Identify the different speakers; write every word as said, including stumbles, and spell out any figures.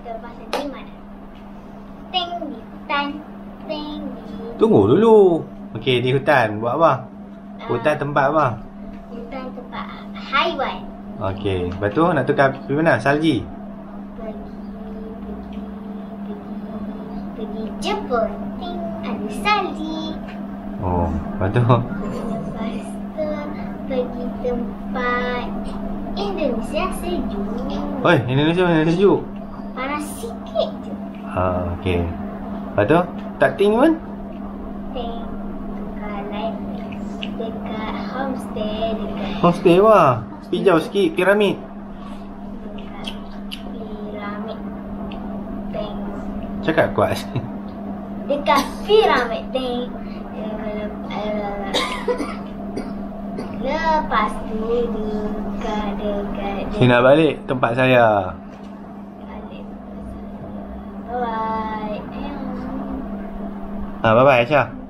Speaker 1: Kita pasal di mana? Teng di hutan. Teng di...
Speaker 2: Tunggu dulu. Okey, di hutan. Buat apa? Hutan
Speaker 1: Uh,
Speaker 2: tempat apa?
Speaker 1: Hutan tempat haiwan.
Speaker 2: Okey. Lepas tu nak tukar pergi mana? Salji.
Speaker 1: Pergi, pergi, pergi, pergi Jepun. Ting, ada salji.
Speaker 2: Oh, lepas tu
Speaker 1: Lepas tu pergi tempat Indonesia sejuk.
Speaker 2: oi, Indonesia mana sejuk?
Speaker 1: Panas sikit je.
Speaker 2: Ha, okey. Lepas tu tak ting pun?
Speaker 1: Ting dekat lain dekat homestay dekat
Speaker 2: Homestay wah. Pergi jauh sikit, piramid.
Speaker 1: dekat piramid. Ting
Speaker 2: Cakap kuat.
Speaker 1: dekat piramid. Ting lepas tu dekat dekat
Speaker 2: Saya nak balik tempat saya.
Speaker 1: Bye.
Speaker 2: Ha, bye bye Aisyah.